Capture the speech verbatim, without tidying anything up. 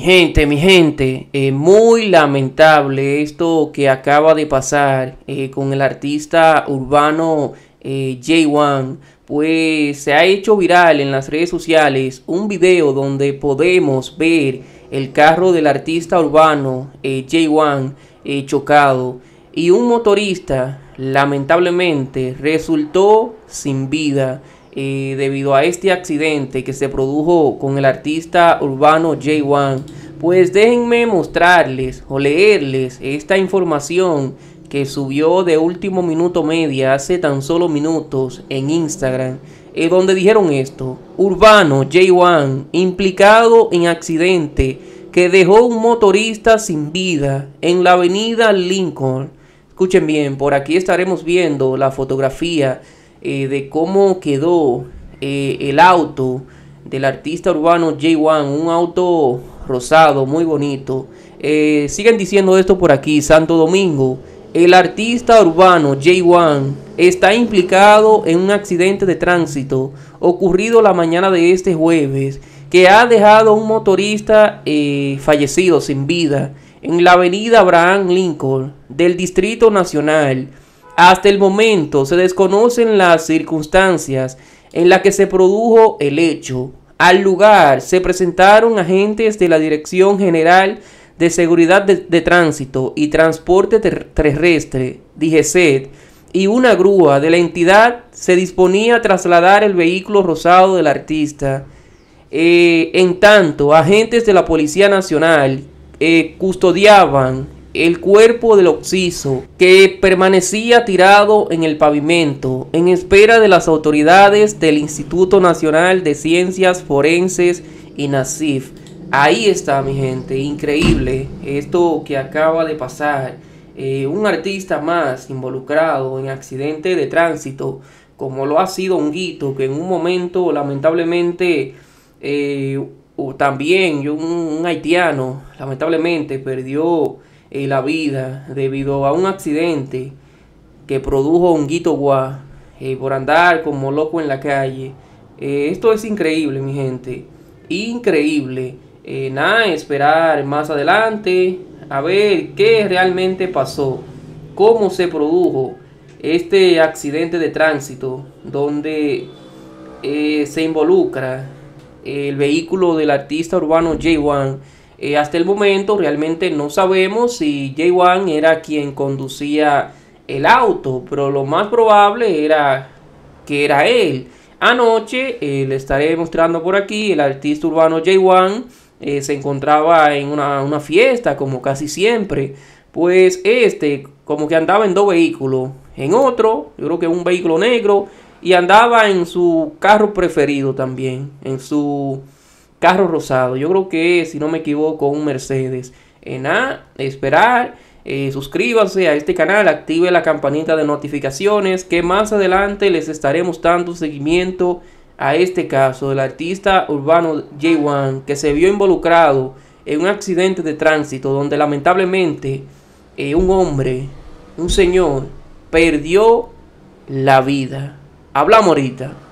gente, mi gente, eh, muy lamentable esto que acaba de pasar eh, con el artista urbano eh, Jay One. Pues se ha hecho viral en las redes sociales un video donde podemos ver el carro del artista urbano eh, Jay One eh, chocado, y un motorista lamentablemente resultó sin vida eh, debido a este accidente que se produjo con el artista urbano Jay One. Pues déjenme mostrarles o leerles esta información que subió de Último Minuto Media hace tan solo minutos en Instagram, eh, donde dijeron esto: urbano Jay One implicado en accidente que dejó un motorista sin vida en la avenida Lincoln. Escuchen bien, por aquí estaremos viendo la fotografía eh, de cómo quedó eh, el auto del artista urbano Jay One, un auto rosado muy bonito. Eh, siguen diciendo esto por aquí: Santo Domingo, el artista urbano Jay One está implicado en un accidente de tránsito ocurrido la mañana de este jueves, que ha dejado a un motorista eh, fallecido sin vida en la avenida Abraham Lincoln del Distrito Nacional. Hasta el momento se desconocen las circunstancias en las que se produjo el hecho. Al lugar se presentaron agentes de la Dirección General de Seguridad de, de Tránsito y Transporte ter Terrestre, D G C E T, y una grúa de la entidad se disponía a trasladar el vehículo rosado del artista. Eh, en tanto, agentes de la Policía Nacional eh, custodiaban el cuerpo del occiso, que permanecía tirado en el pavimento en espera de las autoridades del Instituto Nacional de Ciencias Forenses y NACIF. Ahí está, mi gente, increíble esto que acaba de pasar. Eh, un artista más involucrado en accidente de tránsito, como lo ha sido Honguito, que en un momento lamentablemente eh, también un, un haitiano lamentablemente perdió eh, la vida debido a un accidente que produjo Honguito Guá eh, por andar como loco en la calle. Eh, esto es increíble, mi gente, increíble. Eh, nada, esperar más adelante a ver qué realmente pasó, cómo se produjo este accidente de tránsito donde eh, se involucra el vehículo del artista urbano Jay One. Eh, hasta el momento realmente no sabemos si Jay One era quien conducía el auto, pero lo más probable era que era él. Anoche eh, le estaré mostrando por aquí, el artista urbano Jay One eh, se encontraba en una, una fiesta, como casi siempre. Pues este como que andaba en dos vehículos, en otro, yo creo que un vehículo negro, y andaba en su carro preferido también, en su carro rosado. Yo creo que, si no me equivoco, un Mercedes. En nada, esperar. Eh, suscríbanse a este canal, active la campanita de notificaciones, que más adelante les estaremos dando seguimiento a este caso del artista urbano Jay One, que se vio involucrado en un accidente de tránsito donde lamentablemente eh, un hombre, un señor, perdió la vida. Hablamos ahorita.